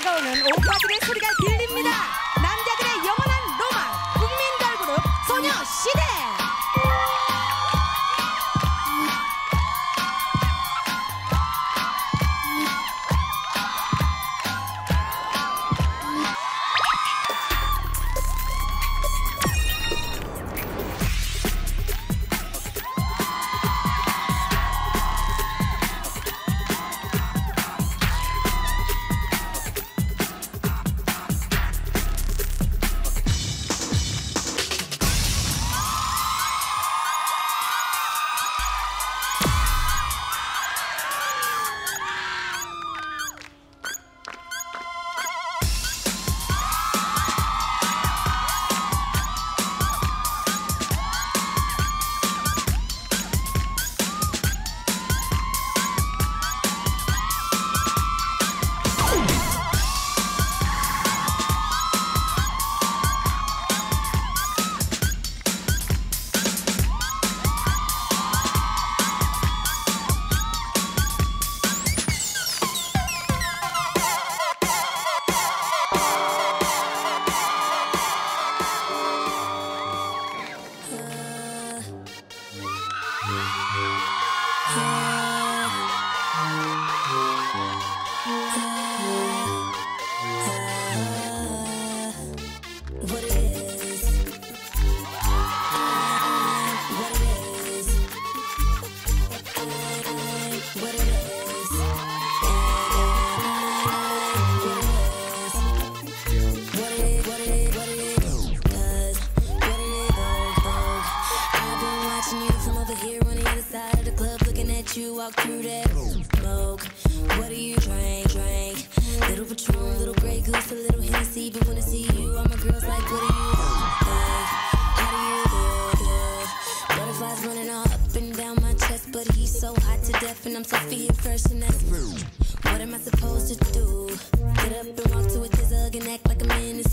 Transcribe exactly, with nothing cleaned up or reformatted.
다가오는 오빠들의 소리가 들립니다. 남자들의 영원한 로망, 국민 걸그룹 소녀시대. You walk through that smoke. What do you drink? Drink. Little Patron, little Grey Goose, a little Hennessy. But when I see you, all my girls like, what do you think? How do you feel? feel? Butterflies running all up and down my chest, but he's so hot to death, and I'm so fear first, and that's rude. What am I supposed to do? Get up and walk to a hug and act like I'm in